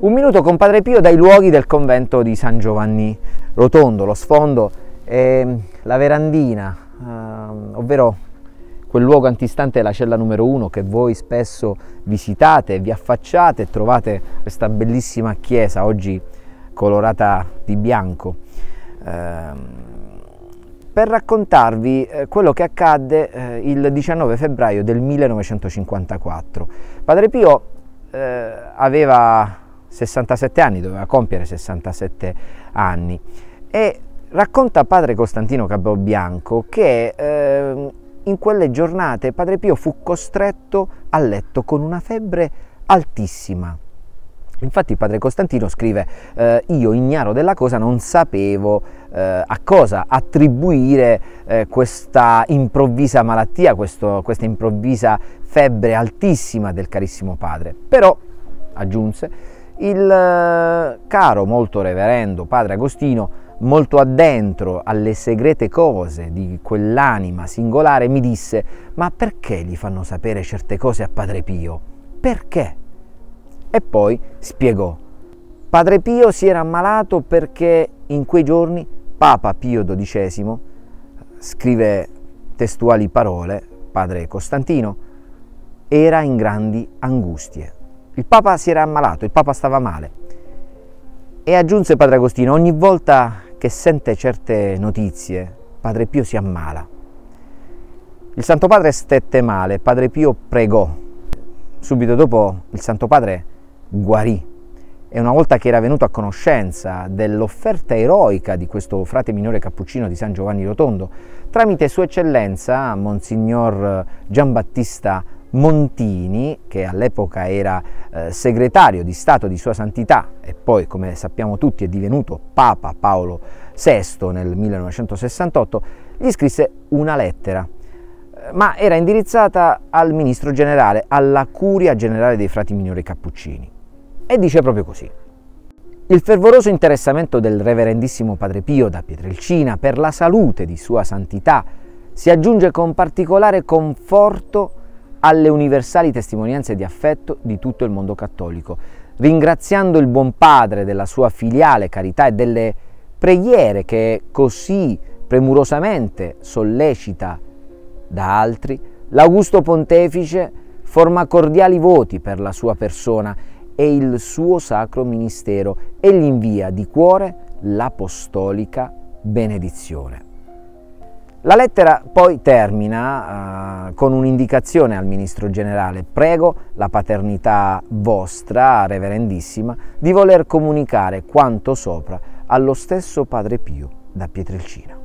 Un minuto con Padre Pio dai luoghi del convento di San Giovanni Rotondo. Lo sfondo è la verandina, ovvero quel luogo antistante della cella numero 1 che voi spesso visitate, vi affacciate e trovate questa bellissima chiesa, oggi colorata di bianco, per raccontarvi quello che accadde il 19 febbraio del 1954. Padre Pio aveva 67 anni, doveva compiere 67 anni, e racconta padre Costantino Capobianco che in quelle giornate Padre Pio fu costretto a letto con una febbre altissima. Infatti padre Costantino scrive: io ignaro della cosa, non sapevo a cosa attribuire questa improvvisa malattia, questa improvvisa febbre altissima del carissimo padre. Però, aggiunse, il caro, molto reverendo padre Agostino, molto addentro alle segrete cose di quell'anima singolare, mi disse: ma perché gli fanno sapere certe cose a Padre Pio? Perché? E poi spiegò: Padre Pio si era ammalato perché in quei giorni Papa Pio XII, scrive testuali parole padre Costantino, era in grandi angustie. Il Papa si era ammalato, il Papa stava male. E aggiunse padre Agostino: ogni volta che sente certe notizie, Padre Pio si ammala. Il Santo Padre stette male, Padre Pio pregò. Subito dopo il Santo Padre guarì. E una volta che era venuto a conoscenza dell'offerta eroica di questo frate minore cappuccino di San Giovanni Rotondo, tramite Sua Eccellenza Monsignor Giambattista Montini, che all'epoca era segretario di Stato di Sua Santità e poi, come sappiamo tutti, è divenuto Papa Paolo VI nel 1968, gli scrisse una lettera, ma era indirizzata al ministro generale, alla Curia Generale dei Frati Minori Cappuccini. E dice proprio così: il fervoroso interessamento del reverendissimo Padre Pio da Pietrelcina per la salute di Sua Santità si aggiunge con particolare conforto alle universali testimonianze di affetto di tutto il mondo cattolico, ringraziando il buon Padre della sua filiale carità e delle preghiere che così premurosamente sollecita da altri. L'Augusto Pontefice forma cordiali voti per la sua persona e il suo sacro ministero e gli invia di cuore l'apostolica benedizione. La lettera poi termina con un'indicazione al ministro generale: prego la paternità vostra, reverendissima, di voler comunicare quanto sopra allo stesso Padre Pio da Pietrelcina.